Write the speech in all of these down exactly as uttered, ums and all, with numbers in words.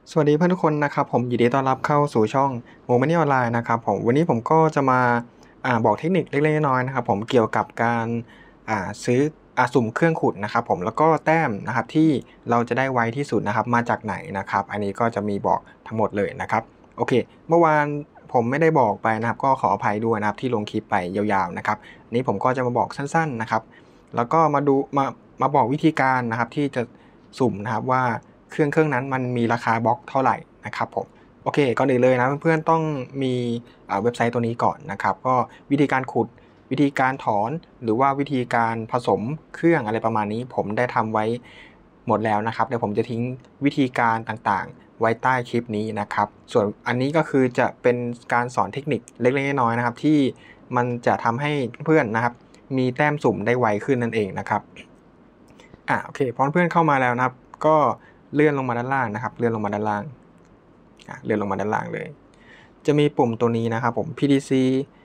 สวัสดีเพื่อนทุกคนนะครับผมยินดีต้อนรับเข้าสู่ช่องโมเมนต์ออนไลน์นะครับผมวันนี้ผมก็จะมาอ่าบอกเทคนิคเล็กๆน้อยๆนะครับผมเกี่ยวกับการอ่าซื้ออ่าสุ่มเครื่องขุดนะครับผมแล้วก็แต้มนะครับที่เราจะได้ไวที่สุดนะครับมาจากไหนนะครับอันนี้ก็จะมีบอกทั้งหมดเลยนะครับโอเคเมื่อวานผมไม่ได้บอกไปนะครับก็ขออภัยด้วยนะครับที่ลงคลิปไปยาวๆนะครับอันนี้ผมก็จะมาบอกสั้นๆนะครับแล้วก็มาดูมามาบอกวิธีการนะครับที่จะสุ่มนะครับว่าเครื่องเครื่องนั้นมันมีราคาบล็อกเท่าไหร่นะครับผมโอเคก่อนอื่นเลยนะเพื่อนๆต้องมีเว็บไซต์ตัวนี้ก่อนนะครับก็วิธีการขุดวิธีการถอนหรือว่าวิธีการผสมเครื่องอะไรประมาณนี้ผมได้ทำไว้หมดแล้วนะครับเดี๋ยวผมจะทิ้งวิธีการต่างๆไว้ใต้คลิปนี้นะครับส่วนอันนี้ก็คือจะเป็นการสอนเทคนิคเล็กๆน้อยๆนะครับที่มันจะทำให้เพื่อนนะครับมีแต้มสุ่มได้ไวขึ้นนั่นเองนะครับอ่ะโอเคพอเพื่อนเข้ามาแล้วนะครับก็เลื่อนลงมาด้านล่างนะครับเลื่อนลงมาด้านล่างเลื่อนลงมาด้านล่างเลยจะมีปุ่มตัวนี้นะครับผม พี ที ซี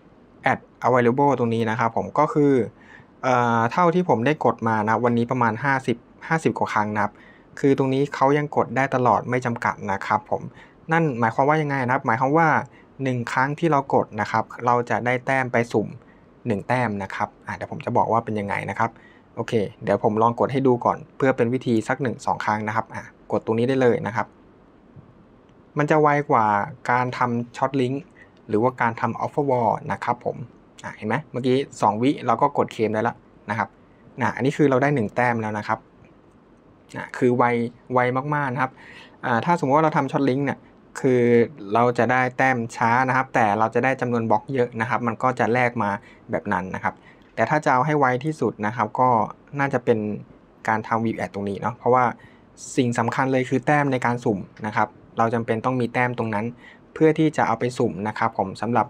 add available ตรงนี้นะครับผมก็คือเอ่อเท่าที่ผมได้กดมานะวันนี้ประมาณห้าสิบ ห้าสิบกว่าครั้งนะครับคือตรงนี้เขายังกดได้ตลอดไม่จำกัดนะครับผมนั่นหมายความว่ายังไงนะครับหมายความว่าหนึ่งครั้งที่เรากดนะครับเราจะได้แต้มไปสุ่มหนึ่งแต้มนะครับอ่ะเดี๋ยวผมจะบอกว่าเป็นยังไงนะครับโอเคเดี๋ยวผมลองกดให้ดูก่อนเพื่อเป็นวิธีสักหนึ่งสองครั้งนะครับอ่ะกดตรงนี้ได้เลยนะครับมันจะไวกว่าการทำช็อตลิงก์หรือว่าการทำออฟเฟอร์วอลนะครับผมอ่ะเห็นไหมเมื่อกี้สองวิเราก็กดเคลมได้แล้วนะครับนะอันนี้คือเราได้หนึ่งแต้มแล้วนะครับอ่ะคือไวไวมากๆนะครับอ่าถ้าสมมติว่าเราทำช็อตลิงก์เนี่ยคือเราจะได้แต้มช้านะครับแต่เราจะได้จำนวนบล็อกเยอะนะครับมันก็จะแลกมาแบบนั้นนะครับแต่ถ้าจะเอาให้ไวที่สุดนะครับก็น่าจะเป็นการทำวีแอดตรงนี้เนาะเพราะว่าสิ่งสำคัญเลยคือแต้มในการสุ่มนะครับเราจำเป็นต้องมีแต้มตรงนั้นเพื่อที่จะเอาไปสุ่มนะครับผมสำหรับ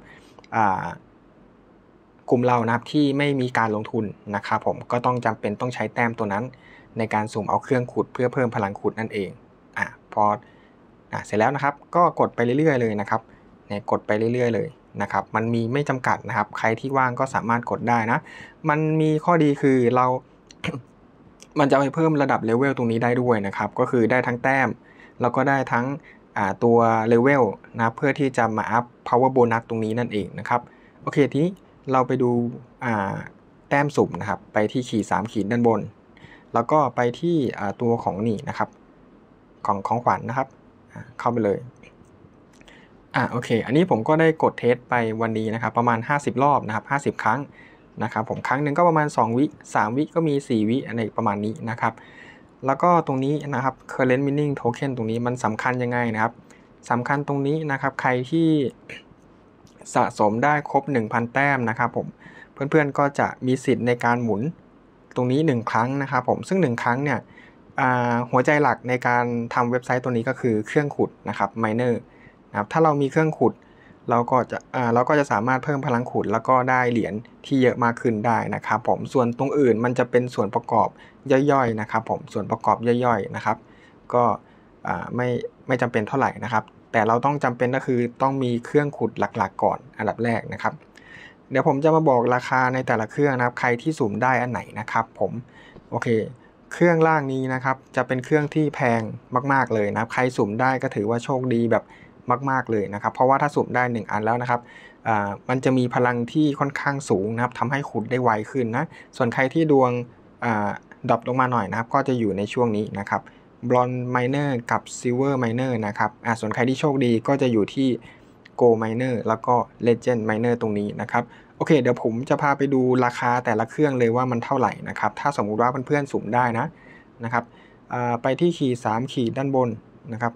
กลุ่มเรานะครับที่ไม่มีการลงทุนนะครับผมก็ต้องจำเป็นต้องใช้แต้มตัวนั้นในการสุ่มเอาเครื่องขุดเพื่อเพิ่มพลังขุดนั่นเองอ่ะพออ่ะเสร็จแล้วนะครับก็กดไปเรื่อยๆเลยนะครับเนี่ยกดไปเรื่อยๆเลยนะครับมันมีไม่จำกัดนะครับใครที่ว่างก็สามารถกดได้นะมันมีข้อดีคือเรา มันจะไปเพิ่มระดับเลเวลตรงนี้ได้ด้วยนะครับก็คือได้ทั้งแต้มแล้วก็ได้ทั้งตัวเลเวลนะเพื่อที่จะมาอัพ power bonus ตรงนี้นั่นเองนะครับโอเคทีนี้เราไปดูแต้มสุ่มนะครับไปที่ขีดสามขีดด้านบนแล้วก็ไปที่ตัวของนี่นะครับของของขวัญ น, นะครับเข้าไปเลยอ่าโอเคอันนี้ผมก็ได้กดเทสไปวันนี้นะครับประมาณห้าสิบรอบนะครับห้าสิบครั้งนะครับผมครั้งหนึ่งก็ประมาณสองวิสามวิก็มีสี่วิอะไรประมาณนี้นะครับแล้วก็ตรงนี้นะครับ current mining token ตรงนี้มันสำคัญยังไงนะครับสำคัญตรงนี้นะครับใครที่สะสมได้ครบ หนึ่งพัน แต้มนะครับผมเพื่อนๆก็จะมีสิทธิ์ในการหมุนตรงนี้หนึ่งครั้งนะครับผมซึ่งหนึ่งครั้งเนี่ยหัวใจหลักในการทำเว็บไซต์ตัวนี้ก็คือเครื่องขุดนะครับ miner นะครับถ้าเรามีเครื่องขุดเราก็จะเราก็จะสามารถเพิ่มพลังขุดแล้วก็ได้เหรียญที่เยอะมากขึ้นได้นะครับผมส่วนตรงอื่นมันจะเป็นส่วนประกอบย่อยๆนะครับผมส่วนประกอบย่อยๆนะครับก็ไม่ไม่จำเป็นเท่าไหร่นะครับแต่เราต้องจำเป็นก็คือต้องมีเครื่องขุดหลักๆก่อนอันดับแรกนะครับเดี๋ยวผมจะมาบอกราคาในแต่ละเครื่องนะครับใครที่สุ่มได้อันไหนนะครับผมโอเคเครื่องล่างนี้นะครับจะเป็นเครื่องที่แพงมากๆเลยนะครับใครสุ่มได้ก็ถือว่าโชคดีแบบมากๆเลยนะครับเพราะว่าถ้าสุ่มได้หนึ่งอันแล้วนะครับมันจะมีพลังที่ค่อนข้างสูงนะครับทำให้ขุดได้ไวขึ้นนะส่วนใครที่ดวงดรอปลงมาหน่อยนะครับก็จะอยู่ในช่วงนี้นะครับบลอนไมเนอร์กับซิลเวอร์ไมเนอร์นะครับส่วนใครที่โชคดีก็จะอยู่ที่โกลไมเนอร์แล้วก็เลเจนด์ไมเนอร์ตรงนี้นะครับโอเคเดี๋ยวผมจะพาไปดูราคาแต่ละเครื่องเลยว่ามันเท่าไหร่นะครับถ้าสมมุติว่าเพื่อนๆสุ่มได้นะนะครับไปที่ขีดสามขีดด้านบนนะครับ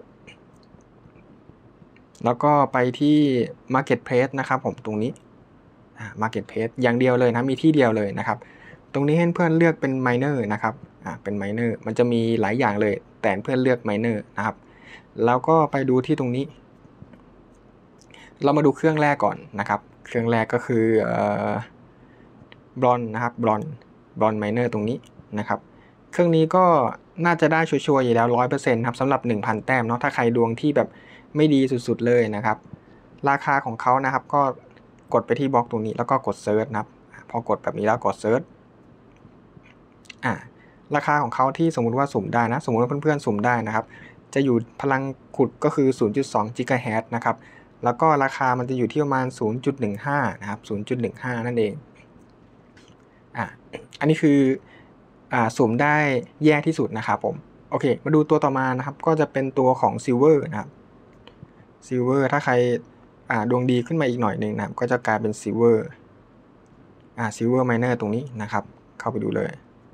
แล้วก็ไปที่ Marketplace นะครับผมตรงนี้ Marketplace อย่างเดียวเลยนะมีที่เดียวเลยนะครับตรงนี้ให้เพื่อนเลือกเป็น Miner นะครับเป็น Miner มันจะมีหลายอย่างเลยแต่เพื่อนเลือก Miner นะครับแล้วก็ไปดูที่ตรงนี้เรามาดูเครื่องแรกก่อนนะครับเครื่องแรกก็คือบลอนนะครับบลอนบลอนไมเนอร์ตรงนี้นะครับเครื่องนี้ก็น่าจะได้ชัวร์ๆอยู่แล้ว ร้อยเปอร์เซ็นต์ ครับสำหรับ หนึ่งพัน แต้มเนาะถ้าใครดวงที่แบบไม่ดีสุดๆเลยนะครับราคาของเขานะครับก็กดไปที่บล็อกตรงนี้แล้วก็กดเซิร์ชนะครับพอกดแบบนี้แล้วกดเซิร์ชอ่าราคาของเขาที่สมมุติว่าสุ่มได้นะสมมุติว่าเพื่อนๆสุ่มได้นะครับจะอยู่พลังขุดก็คือ ศูนย์จุดสอง กิกะเฮิรตซ์นะครับแล้วก็ราคามันจะอยู่ที่ประมาณ ศูนย์จุดหนึ่งห้า นะครับ ศูนย์จุดหนึ่งห้า นั่นเองอ่ะอันนี้คืออ่าสุ่มได้แย่ที่สุดนะครับผมโอเคมาดูตัวต่อมานะครับก็จะเป็นตัวของ Silver นะครับ Silver ถ้าใครอ่าดวงดีขึ้นมาอีกหน่อยหนึ่งนะครับก็จะกลายเป็น Silver อ่า Silver Miner ตรงนี้นะครับเข้าไปดูเลย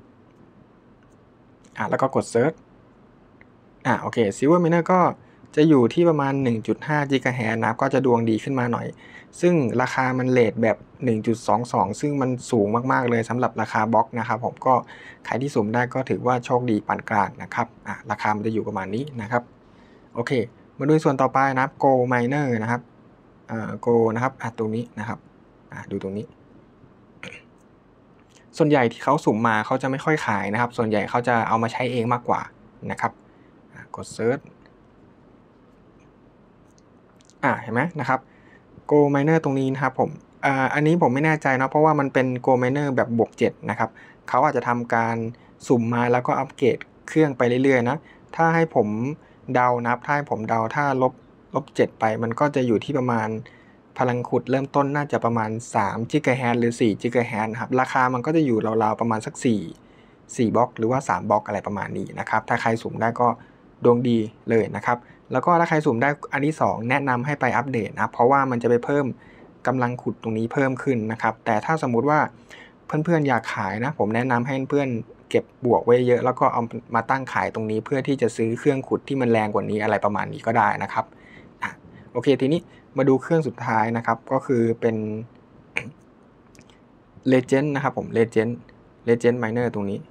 อ่าแล้วก็กด Search อ่าโอเค Silver Miner ก็จะอยู่ที่ประมาณ หนึ่งจุดห้า กิกะเฮิรตซ์นะครับก็จะดวงดีขึ้นมาหน่อยซึ่งราคามันเรทแบบ หนึ่งจุดสองสอง ซึ่งมันสูงมากๆเลยสำหรับราคาบล็อกนะครับผมก็ใครที่สุ่มได้ก็ถือว่าโชคดีปานกลางนะครับอ่ะราคามันจะอยู่ประมาณนี้นะครับโอเคมาดูส่วนต่อไปนะครับ Gold Miner นะครับอ่า Gold นะครับอ่ะตรงนี้นะครับอ่ะดูตรงนี้ส่วนใหญ่ที่เขาสุ่มมาเขาจะไม่ค่อยขายนะครับส่วนใหญ่เขาจะเอามาใช้เองมากกว่านะครับกด Search อ่าเห็นไหมนะครับ Go Miner ตรงนี้นะครับผมอ่าอันนี้ผมไม่แน่ใจนะเพราะว่ามันเป็น Go Miner แบบบวกเจ็ดนะครับเขาอาจจะทำการสุ่มมาแล้วก็อัปเกรดเครื่องไปเรื่อยๆนะถ้าให้ผมเดานับถ้าให้ผมเดาถ้าลบลบเจ็ดไปมันก็จะอยู่ที่ประมาณพลังขุดเริ่มต้นน่าจะประมาณสาม กิกะเฮิรตซ์หรือสี่ กิกะเฮิรตซ์ครับราคามันก็จะอยู่ราวๆประมาณสักสี่ สี่บล็อกหรือว่าสามบล็อกอะไรประมาณนี้นะครับถ้าใครสุ่มได้ก็ดวงดีเลยนะครับแล้วก็ถ้าใครสุ่มได้อันที่สองแนะนำให้ไปอัปเดตนะเพราะว่ามันจะไปเพิ่มกำลังขุดตรงนี้เพิ่มขึ้นนะครับแต่ถ้าสมมุติว่าเพื่อนๆอยากขายนะผมแนะนำให้เพื่อนเก็บบวกไว้เยอะแล้วก็เอามาตั้งขายตรงนี้เพื่อที่จะซื้อเครื่องขุดที่มันแรงกว่านี้อะไรประมาณนี้ก็ได้นะครับอ่ะโอเคทีนี้มาดูเครื่องสุดท้ายนะครับก็คือเป็น Legend นะครับผม Legend Legend Miner ตรงนี้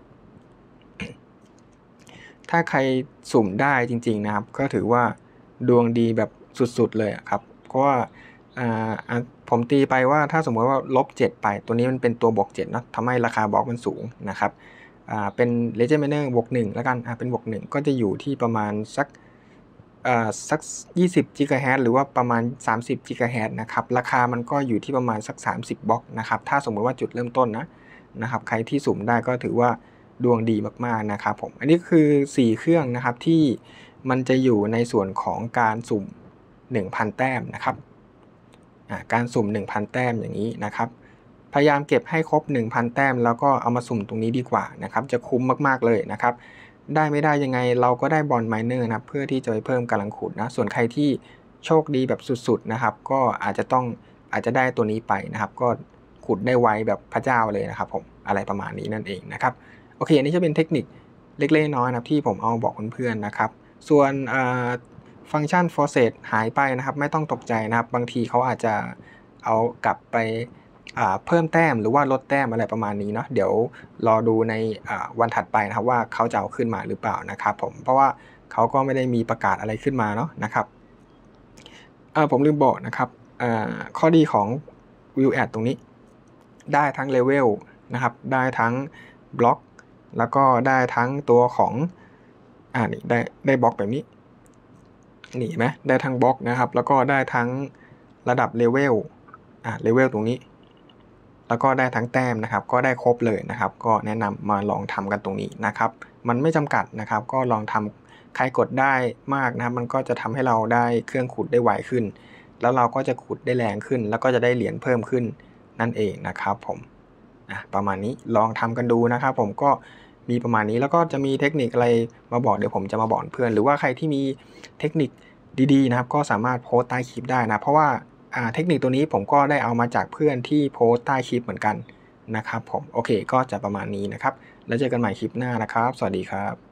ถ้าใครสุ่มได้จริงๆนะครับก็ถือว่าดวงดีแบบสุดๆเลยครับเพราะว่าผมตีไปว่าถ้าสมมติว่าลบเจ็ดไปตัวนี้มันเป็นตัวบวกเจ็ดนะทำให้ราคาบล็อกมันสูงนะครับเป็น Legend Miner บวกหนึ่งแล้วกันเป็นบวกหนึ่งก็จะอยู่ที่ประมาณสักสักยี่สิบ กิกะเฮิรตซ์หรือว่าประมาณสามสิบ กิกะเฮิรตซ์นะครับราคามันก็อยู่ที่ประมาณสักสามสิบบล็อกนะครับถ้าสมมติว่าจุดเริ่มต้นนะนะครับใครที่สุ่มได้ก็ถือว่าดวงดีมากๆนะครับผมอันนี้คือสี่เครื่องนะครับที่มันจะอยู่ในส่วนของการสุ่ม หนึ่งพัน แต้มนะครับการสุ่ม หนึ่งพัน แต้มอย่างนี้นะครับพยายามเก็บให้ครบ หนึ่งพัน แต้มแล้วก็เอามาสุ่มตรงนี้ดีกว่านะครับจะคุ้มมากๆเลยนะครับได้ไม่ได้ยังไงเราก็ได้บอลไมเนอร์นะเพื่อที่จะไปเพิ่มกำลังขุดนะส่วนใครที่โชคดีแบบสุดๆนะครับก็อาจจะต้องอาจจะได้ตัวนี้ไปนะครับก็ขุดได้ไวแบบพระเจ้าเลยนะครับผมอะไรประมาณนี้นั่นเองนะครับโอเคอันนี้จะเป็นเทคนิคเล็กๆน้อยๆนะครับที่ผมเอาบอกเพื่อนๆนะครับส่วนฟังก์ชัน Force หายไปนะครับไม่ต้องตกใจนะครับบางทีเขาอาจจะเอากลับไปเพิ่มแต้มหรือว่าลดแต้มอะไรประมาณนี้เนาะเดี๋ยวรอดูในวันถัดไปนะครับว่าเขาจะเอาขึ้นมาหรือเปล่านะครับผมเพราะว่าเขาก็ไม่ได้มีประกาศอะไรขึ้นมาเนาะนะครับผมลืมบอกนะครับข้อดีของ View Add ตรงนี้ได้ทั้งเลเวลนะครับได้ทั้งบล็อกแล้วก็ได้ทั้งตัวของอ่านี่ได้ได้บล็อกแบบนี้นี่ไหมได้ทั้งบล็อกนะครับแล้วก็ได้ทั้งระดับเลเวลอ่าเลเวลตรงนี้แล้วก็ได้ทั้งแต้มนะครับก็ได้ครบเลยนะครับก็แนะนำมาลองทำกันตรงนี้นะครับมันไม่จำกัดนะครับก็ลองทำใครกดได้มากนะครับมันก็จะทำให้เราได้เครื่องขุดได้ไวขึ้นแล้วเราก็จะขุดได้แรงขึ้นแล้วก็จะได้เหรียญเพิ่มขึ้นนั่นเองนะครับผมประมาณนี้ลองทำกันดูนะครับผมก็มีประมาณนี้แล้วก็จะมีเทคนิคอะไรมาบอกเดี๋ยวผมจะมาบอกเพื่อนหรือว่าใครที่มีเทคนิคดีๆนะครับก็สามารถโพสต์ใต้คลิปได้นะเพราะว่าเทคนิคตัวนี้ผมก็ได้เอามาจากเพื่อนที่โพสต์ใต้คลิปเหมือนกันนะครับผมโอเคก็จะประมาณนี้นะครับแล้วเจอกันใหม่คลิปหน้านะครับสวัสดีครับ